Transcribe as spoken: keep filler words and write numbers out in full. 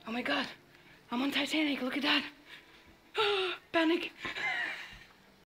Oh my God, I'm on Titanic, look at that. Panic.